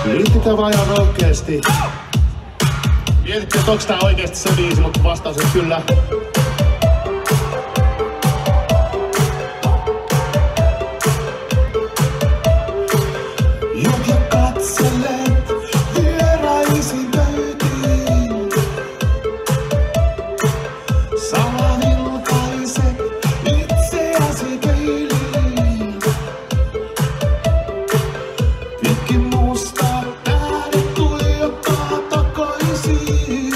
Miettikää vaan ihan rohkeasti. Mietitkää, että onks tää oikeesti se biisi, mutta vastaus on kyllä. Jokia katselet vieraisin pöytiin. Saman ilkaiset itseäsi peiliin. Pitkin mustaa äänet tuijottaa takaisin.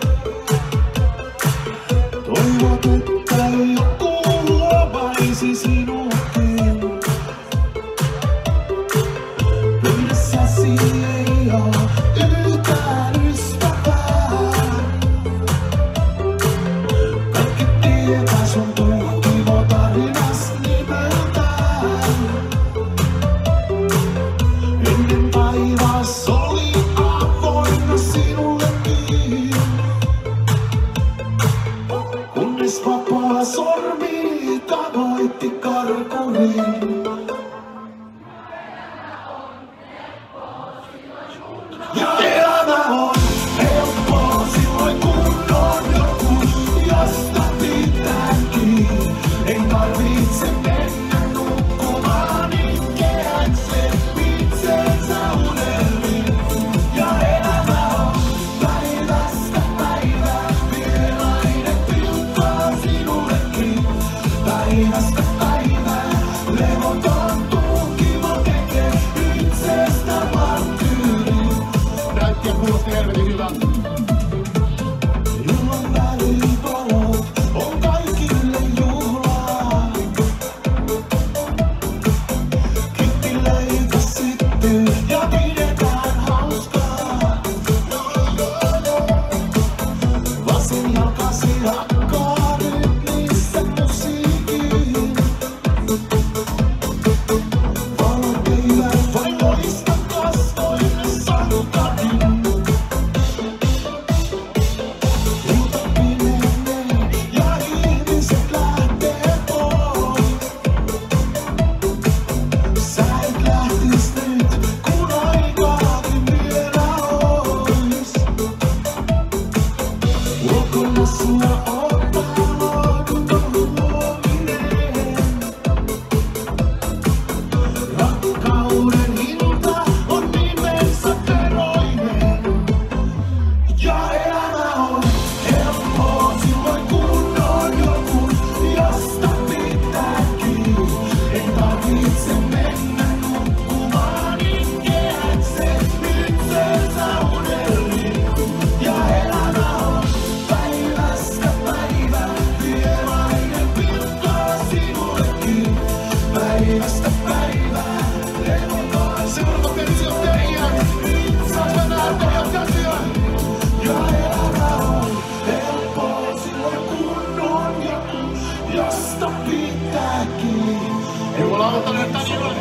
Toivot, että joku huomaisi sinutkin. Pöydässäsi ei oo yhtään ystävää. Kaikki tietää sun tuhkimo tarinas nimeltään. Ennen taivas oli avoinna sinullekin. Kunnes vapaa sormi tavoitti karkurin. Ja elämä on helppoa silloin kun on joku, josta pitääkin. Ei tarvitse mennä nukkumaan itkeäkseen itsensä unelmiin. Ja elämä on päivästä päivään vierainen pilkkaa sinullekin. Päivästä päivään levoton tukimo tekee itsestä marttyyrin. Näyttiä kuulosti helvetin hyvältä. Juhlan välipalot on kaikille juhlaa. Kittileitä syttyy ja pidetään hauskaa. Vasen jalkasi hakkaa rytmissä musiikin. Valot eivät voi loista kasvoille sankakin. Ilta pimenee ja ihmiset lähtee pois. Sä et lähtis nyt, kun aikaakin vielä ois. Ulkona sua ottaa lohduton huominen. Rakkauden hinta on nimensä veroinen. Ja elämä on helppoa silloin kun on joku, josta pitääkin. Ei tarvitse mennä nukkumaan itkeäkseen itsensä unelmiin. Ja elämä on päivästä päivään vierainen pilkkaa sinullekin. Päivästä päivään levotaan seuraava versio teidän. Saas mä nähdä teidän käsiä. Ja elämä on helppoa silloin kun on joku, josta pitääkin. Ei mulla aloittaa nyt tän ilman.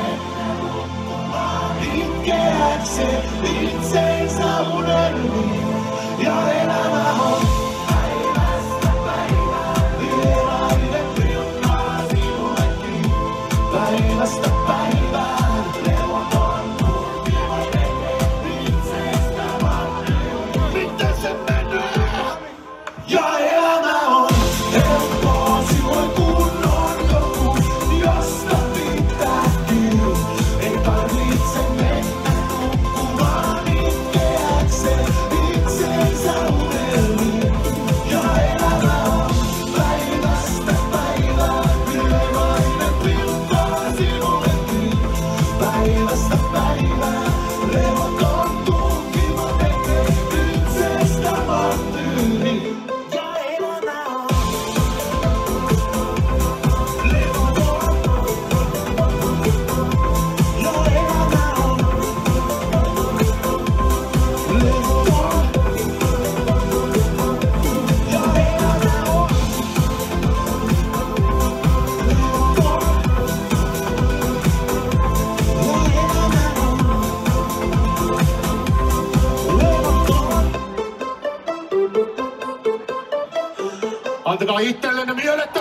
Itkeäkseen itsensä unelmiin. Ja elämä on päivästä päivään vierainen pilkkaa sinullekin. Päivästä päivään levoton tukimo tekee itsestä marttyyrin. Miten se menee? Ja elämä on helppoa silloin kun on joku, josta pitääkin. Ei tarvitse mennä nukkumaan itkeäkseen itsensä unelmiin. Ja elämä on päivästä päivään vierainen pilkkaa sinullekin. Päivästä päivään levoton tukimo tekee itsestä marttyyrin. Ja elämä on levoton. Ja elämä on levoton. Ja elämä on levoton. Antakaa itsellenne mielettä